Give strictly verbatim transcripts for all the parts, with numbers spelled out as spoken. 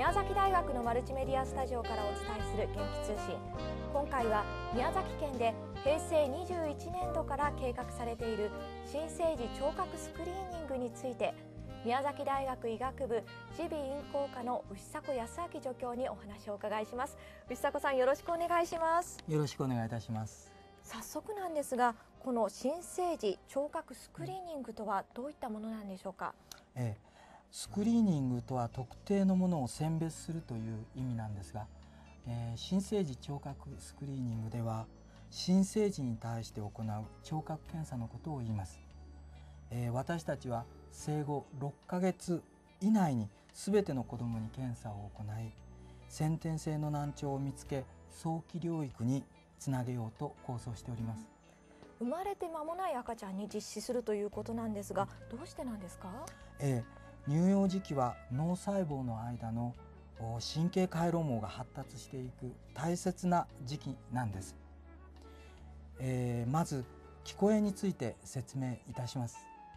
宮崎大学のマルチメディアスタジオからお伝えする元気通信。今回は宮崎県でへいせいにじゅういちねんどから計画されている新生児聴覚スクリーニングについて、宮崎大学医学部耳鼻咽喉科の牛迫康明助教にお話をお伺いします。牛迫さん、よろしくお願いします。 よろしくお願いいたします。 早速なんですが、この新生児聴覚スクリーニングとはどういったものなんでしょうか。 ええ、スクリーニングとは特定のものを選別するという意味なんですが、えー、新生児聴覚スクリーニングでは新生児に対して行う聴覚検査のことを言います。えー、私たちは生後ろっかげつ以内に全ての子どもに検査を行い、先天性の難聴を見つけ早期療育につなげようと構想しております。 生まれて間もない赤ちゃんに実施するということなんですが、どうしてなんですか。 ええ、乳幼児期は脳細胞の間の神経回路網が発達していく大切な時期なんです。えー、まず聞こえについて説明いたします。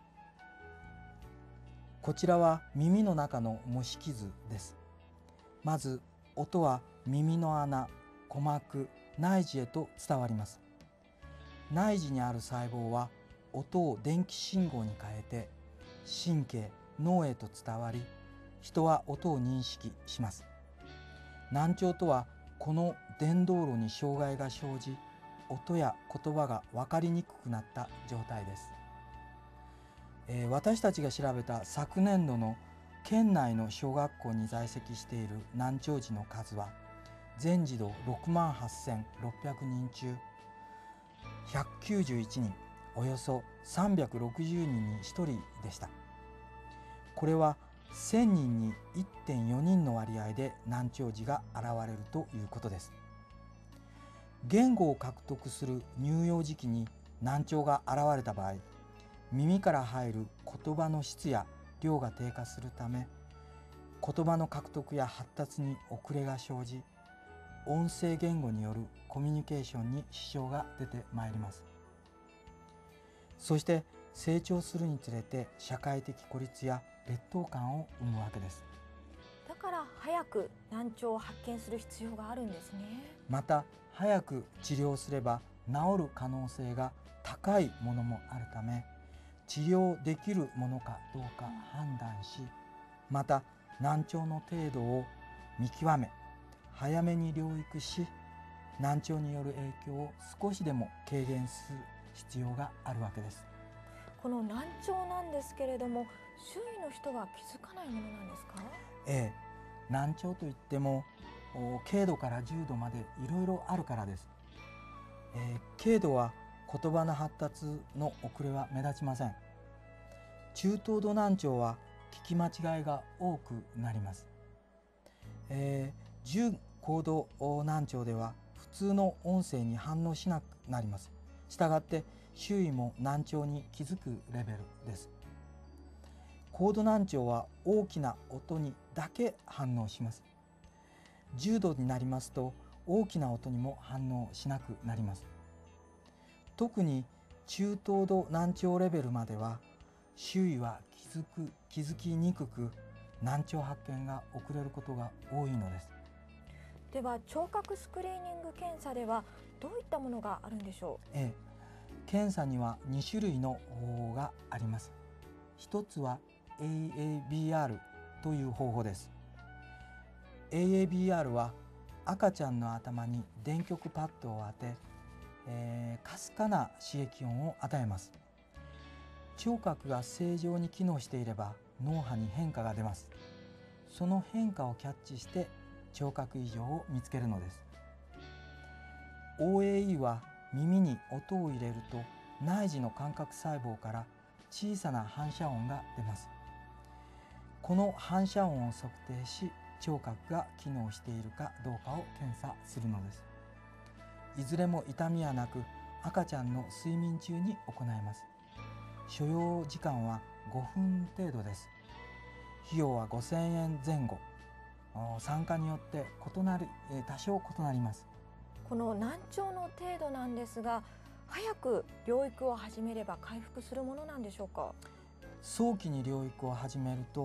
こちらは耳の中の模式図です。まず音は耳の穴、鼓膜、内耳へと伝わります。内耳にある細胞は音を電気信号に変えて神経、脳へと伝わり、人は音を認識します。難聴とはこの伝導路に障害が生じ、音や言葉が分かりにくくなった状態です。えー、私たちが調べた昨年度の県内の小学校に在籍している難聴児の数は全児童ろくまんはっせんろっぴゃくにん中ひゃくきゅうじゅういちにん、およそさんびゃくろくじゅうにんにひとりでした。これはせんにんに いってんよにんの割合で難聴児が現れるということです。言語を獲得する乳幼児期に難聴が現れた場合、耳から入る言葉の質や量が低下するため、言葉の獲得や発達に遅れが生じ、音声言語によるコミュニケーションに支障が出てまいります。そして成長するにつれて社会的孤立や劣等感を生むわけです。 だから早く難聴を発見する必要があるんですね。 また早く治療すれば治る可能性が高いものもあるため、治療できるものかどうか判断し、また難聴の程度を見極め早めに療育し、難聴による影響を少しでも軽減する必要があるわけです。 この難聴なんですけれども、周囲の人は気づかないものなんですか。 ええ、難聴といっても軽度から重度までいろいろあるからです。えー、軽度は言葉の発達の遅れは目立ちません。中等度難聴は聞き間違いが多くなります。えー、重高度難聴では普通の音声に反応しなくなります。したがって周囲も難聴に気づくレベルです。高度難聴は大きな音にだけ反応します。重度になりますと大きな音にも反応しなくなります。特に中等度難聴レベルまでは周囲は気づく気づきにくく、難聴発見が遅れることが多いのです。 では聴覚スクリーニング検査ではどういったものがあるんでしょう。 ええ、検査にはに種類の方法があります。一つは エーエービーアール という方法です。 エーエービーアール は赤ちゃんの頭に電極パッドを当て、えー、かすかな刺激音を与えます。聴覚が正常に機能していれば脳波に変化が出ます。その変化をキャッチして聴覚異常を見つけるのです。 オーエーイー は耳に音を入れると内耳の感覚細胞から小さな反射音が出ます。この反射音を測定し、聴覚が機能しているかどうかを検査するのです。いずれも痛みはなく、赤ちゃんの睡眠中に行います。所要時間はごふん程度です。費用はごせんえんぜん後。参加によって異なり多少異なります。 この難聴の程度なんですが、早く療育を始めれば回復するものなんでしょうか。 早期に療育を始めると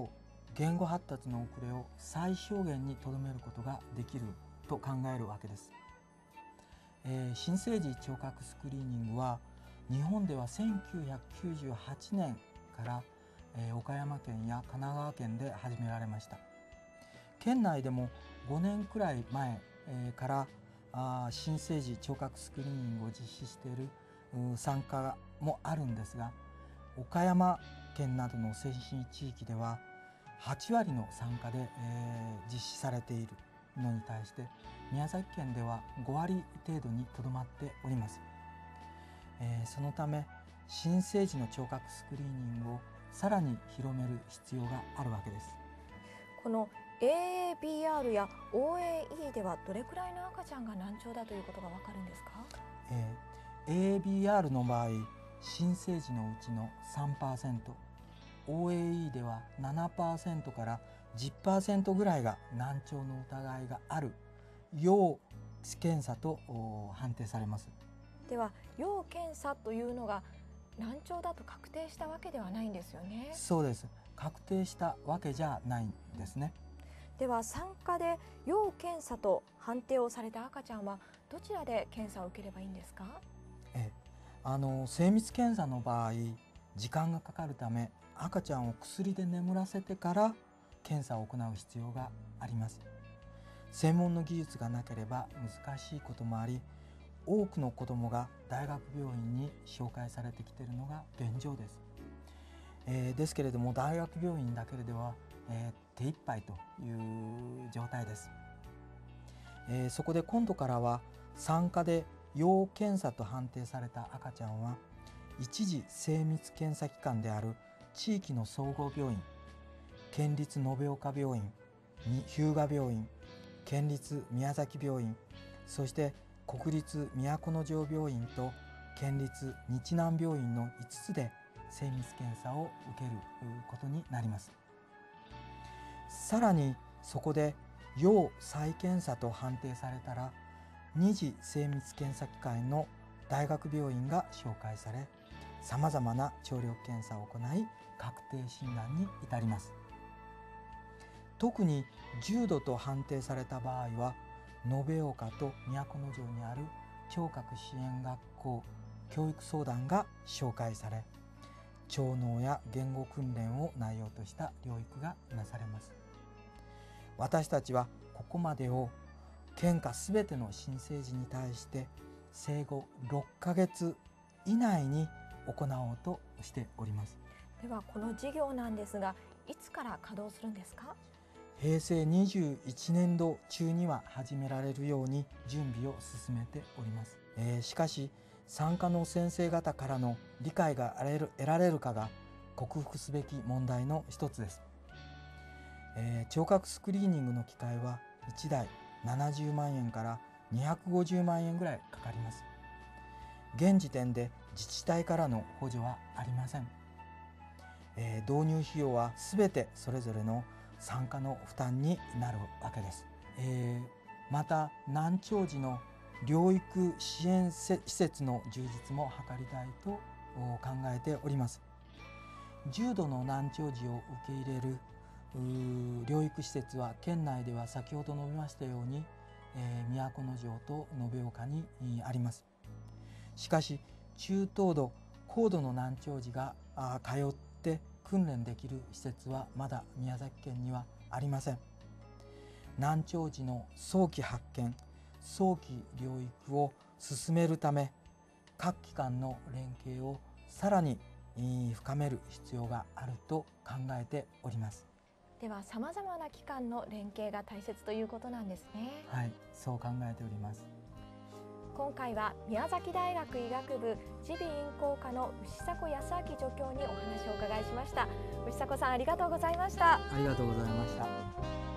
言語発達の遅れを最小限にとどめることができると考えるわけです。えー、新生児聴覚スクリーニングは日本ではせんきゅうひゃくきゅうじゅうはちねんから、えー、岡山県や神奈川県で始められました。県内でもごねんくらい前、えー、からあ新生児聴覚スクリーニングを実施している参加もあるんですが、岡山県などの先進地域でははちわりの参加で、えー、実施されているのに対して宮崎県ではごわり程度にとどまっております。えー、そのため新生児の聴覚スクリーニングをさらに広める必要があるわけです。 この エーエービーアール や オーエーイー ではどれくらいの赤ちゃんが難聴だということがわかるんですか？ えー、エーエービーアール の場合、新生児のうちの さんパーセント、オーエーイー では ななパーセント から じゅっパーセント ぐらいが難聴の疑いがある要検査と判定されます。 では要検査というのが難聴だと確定したわけではないんですよね。 そうです。確定したわけじゃないんですね。 では産科で要検査と判定をされた赤ちゃんはどちらで検査を受ければいいんですか？ えあの精密検査の場合、時間がかかるため赤ちゃんを薬で眠らせてから検査を行う必要があります。専門の技術がなければ難しいこともあり、多くの子どもが大学病院に紹介されてきているのが現状です。えー、ですけれども大学病院だけでは、えー、手一杯という状態です。えー、そこで今度からは産科で要検査と判定された赤ちゃんは一次精密検査機関である地域の総合病院、県立延岡病院、日向病院、県立宮崎病院、そして国立都城病院と県立日南病院のいつつで精密検査を受けることになります。さらにそこで要再検査と判定されたら二次精密検査機関の大学病院が紹介され、さまざまな聴力検査を行い確定診断に至ります。特に重度と判定された場合は延岡と都城にある聴覚支援学校教育相談が紹介され、聴能や言語訓練を内容とした療育がなされます。私たちはここまでを県下すべての新生児に対して生後ろっかげつ以内に行おうとしております。 ではこの事業なんですが、いつから稼働するんですか？ へいせいにじゅういちねんど中には始められるように準備を進めております。えー、しかし産科の先生方からの理解が得られるかが克服すべき問題の一つです。えー、聴覚スクリーニングの機械はいちだいななじゅうまんえんからにひゃくごじゅうまんえんぐらいかかります。現時点で自治体からの補助はありません。えー、導入費用はすべてそれぞれの産科の負担になるわけです。えー、また難聴児の療育支援施設の充実も図りたいと考えております。重度の難聴児を受け入れる療育施設は県内では先ほど述べましたように、えー、都城と延岡にあります。しかし中等度高度の難聴児が通って訓練できる施設はまだ宮崎県にはありません。難聴児の早期発見、早期療育を進めるため各機関の連携をさらに深める必要があると考えております。 ではさまざまな機関の連携が大切ということなんですね。 はい、そう考えております。 今回は宮崎大学医学部耳鼻咽喉科の牛迫康明助教にお話をお伺いしました。牛迫さん、ありがとうございました。 ありがとうございました。